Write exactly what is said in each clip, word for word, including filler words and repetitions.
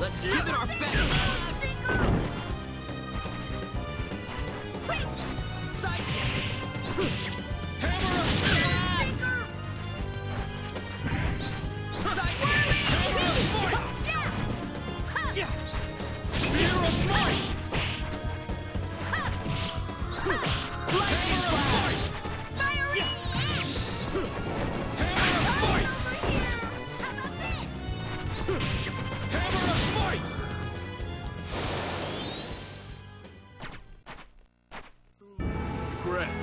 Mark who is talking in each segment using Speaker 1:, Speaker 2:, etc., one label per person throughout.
Speaker 1: Let's give it our best!
Speaker 2: Quick!
Speaker 1: Sight!
Speaker 2: Hammer of Sight! Hammer of Might!
Speaker 1: Yeah! Spear of Might! Lightning Blast!
Speaker 2: Fiery Ash!
Speaker 1: Hammer of Might!
Speaker 2: Over here! How about this?
Speaker 1: Hammer of Might! Regrets.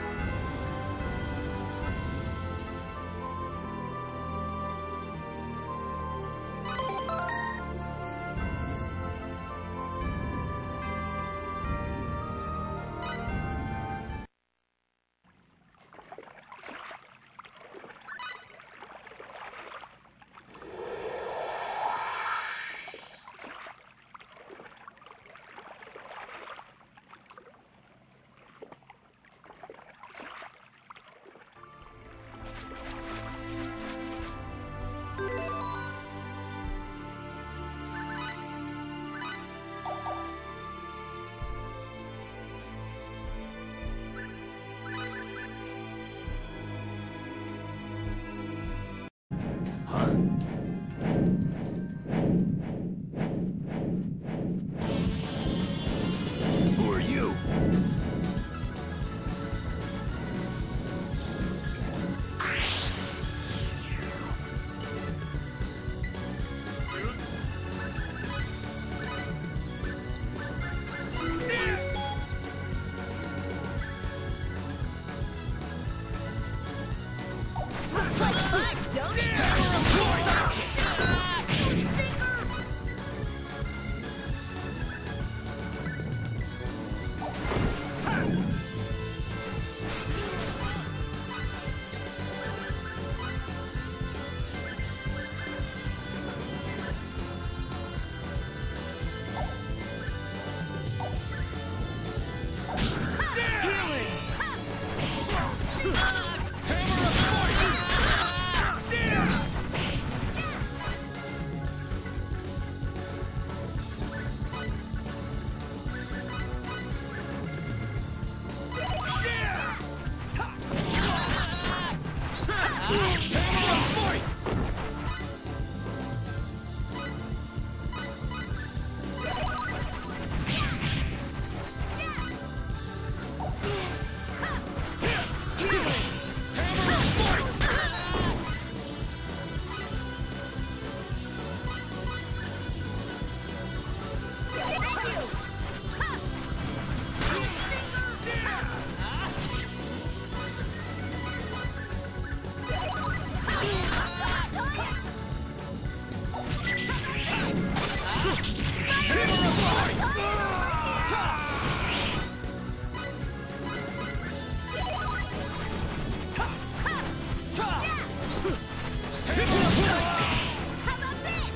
Speaker 3: Who are you?
Speaker 2: Looks like fun, don't it?
Speaker 1: Hammer of Might!
Speaker 2: How about this?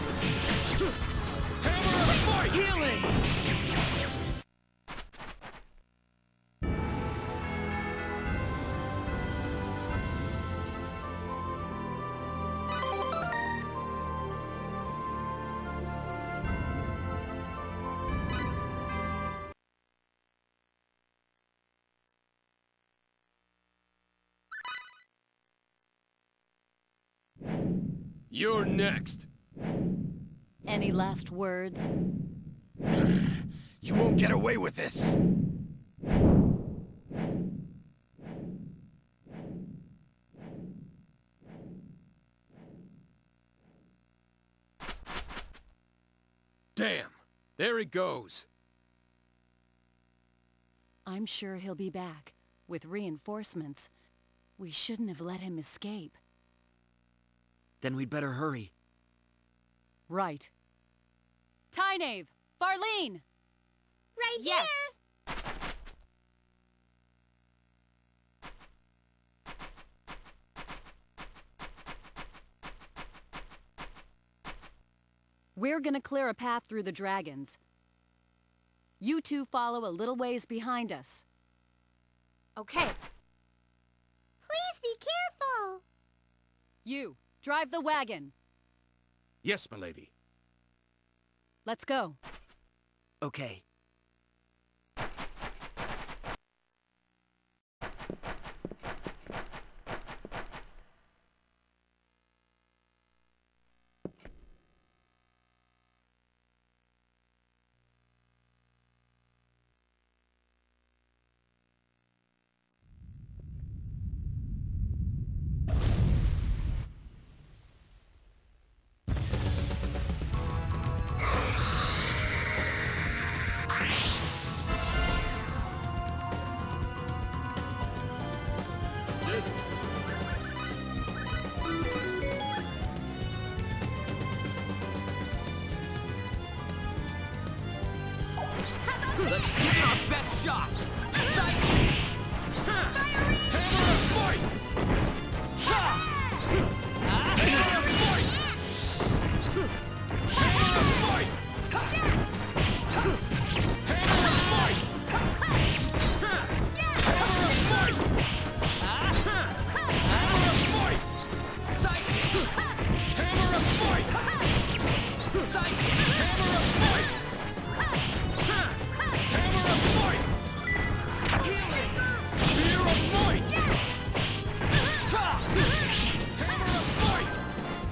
Speaker 1: You're next.
Speaker 4: Any last words?
Speaker 3: You won't get away with this!
Speaker 1: Damn! There he goes.
Speaker 4: I'm sure he'll be back, with reinforcements. We shouldn't have let him escape.
Speaker 5: Then we'd better hurry.
Speaker 4: Right. Tynave! Farlene!
Speaker 2: Right
Speaker 4: Yes!
Speaker 2: here!
Speaker 4: We're gonna clear a path through the dragons. You two follow a little ways behind us.
Speaker 2: Okay. Please be careful.
Speaker 4: You, drive the wagon.
Speaker 3: Yes, milady.
Speaker 4: Let's go.
Speaker 5: Okay. Let's give it our best shot!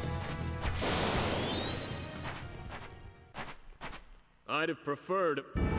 Speaker 1: I'd have preferred...